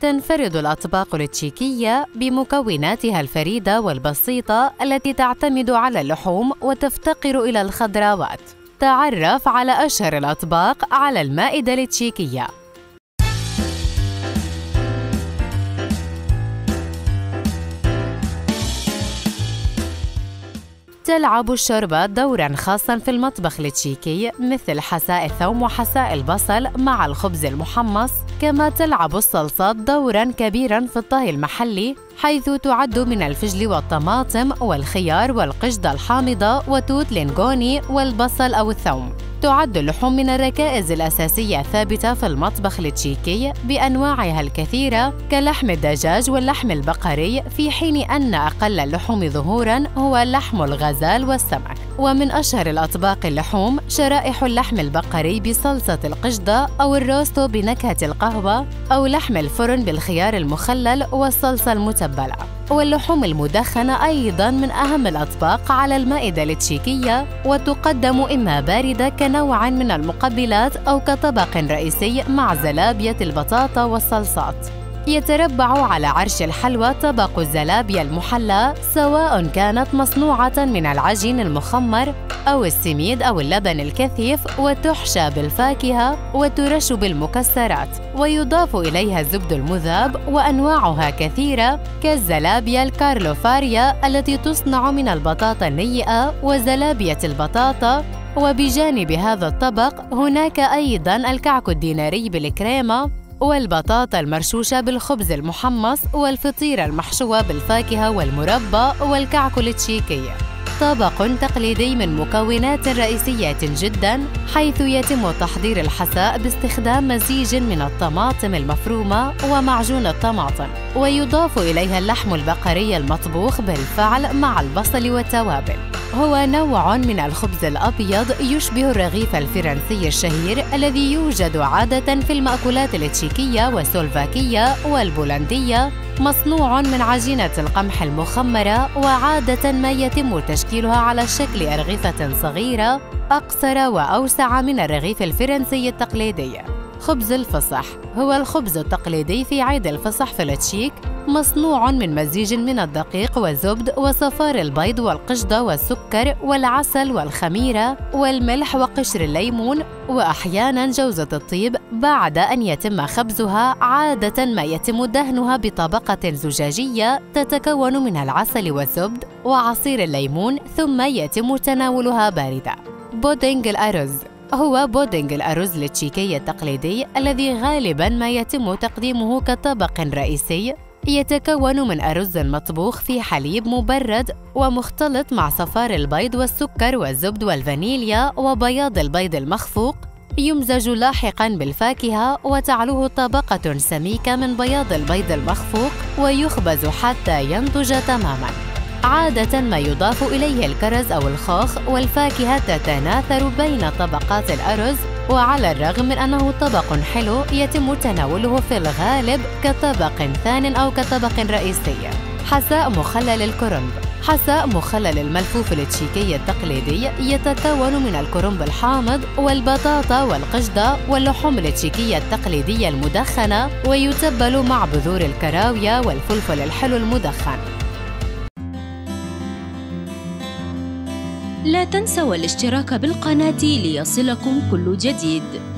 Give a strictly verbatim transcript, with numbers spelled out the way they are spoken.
تنفرد الأطباق التشيكية بمكوناتها الفريدة والبسيطة التي تعتمد على اللحوم وتفتقر إلى الخضروات. تعرف على أشهر الأطباق على المائدة التشيكية. تلعب الشوربة دوراً خاصاً في المطبخ التشيكي، مثل حساء الثوم وحساء البصل مع الخبز المحمص. كما تلعب الصلصات دوراً كبيراً في الطهي المحلي، حيث تعد من الفجل والطماطم والخيار والقشدة الحامضة وتوت لينغوني والبصل أو الثوم. تعد اللحوم من الركائز الأساسية الثابتة في المطبخ التشيكي بأنواعها الكثيرة كلحم الدجاج واللحم البقري، في حين أن أقل اللحوم ظهوراً هو لحم الغزال والسمك. ومن أشهر الأطباق اللحوم شرائح اللحم البقري بصلصة القشدة أو الروستو بنكهة القهوة، أو لحم الفرن بالخيار المخلل والصلصة المتبلة. واللحوم المدخنة أيضاً من أهم الأطباق على المائدة التشيكية، وتقدم إما باردة كنوع من المقبلات أو كطبق رئيسي مع زلابية البطاطا والصلصات. يتربع على عرش الحلوى طبق الزلابية المحلى، سواء كانت مصنوعة من العجين المخمر أو السميد أو اللبن الكثيف، وتحشى بالفاكهة وترش بالمكسرات، ويضاف إليها الزبد المذاب. وأنواعها كثيرة كالزلابية الكارلوفاريا التي تصنع من البطاطا النيئة وزلابية البطاطا. وبجانب هذا الطبق هناك أيضاً الكعك الديناري بالكريمة والبطاطا المرشوشة بالخبز المحمص والفطيرة المحشوة بالفاكهة والمربى والكعك التشيكي. طبق تقليدي من مكونات رئيسية جداً، حيث يتم تحضير الحساء باستخدام مزيج من الطماطم المفرومة ومعجون الطماطم، ويضاف إليها اللحم البقري المطبوخ بالفعل مع البصل والتوابل. هو نوع من الخبز الأبيض يشبه الرغيف الفرنسي الشهير الذي يوجد عادة في المأكولات التشيكية والسلوفاكية والبولندية، مصنوع من عجينة القمح المخمرة، وعادة ما يتم تشكيلها على شكل أرغفة صغيرة أقصر وأوسع من الرغيف الفرنسي التقليدي. خبز الفصح هو الخبز التقليدي في عيد الفصح في التشيك، مصنوع من مزيج من الدقيق والزبد وصفار البيض والقشدة والسكر والعسل والخميرة والملح وقشر الليمون، وأحياناً جوزة الطيب. بعد أن يتم خبزها، عادة ما يتم دهنها بطبقة زجاجية تتكون من العسل والزبد وعصير الليمون، ثم يتم تناولها باردة. بودينغ الأرز هو بودينغ الأرز التشيكي التقليدي الذي غالباً ما يتم تقديمه كطبق رئيسي. يتكون من أرز مطبوخ في حليب مبرد ومختلط مع صفار البيض والسكر والزبد والفانيليا وبياض البيض المخفوق، يمزج لاحقاً بالفاكهة وتعلوه طبقة سميكة من بياض البيض المخفوق، ويخبز حتى ينضج تماماً. عادة ما يضاف إليه الكرز أو الخاخ، والفاكهة تتناثر بين طبقات الأرز. وعلى الرغم من أنه طبق حلو، يتم تناوله في الغالب كطبق ثان أو كطبق رئيسي. حساء مخلل الكرنب حساء مخلل الملفوف التشيكي التقليدي يتكون من الكرنب الحامض والبطاطا والقشدة واللحوم التشيكية التقليدية المدخنة، ويتبل مع بذور الكراوية والفلفل الحلو المدخن. لا تنسوا الاشتراك بالقناة ليصلكم كل جديد.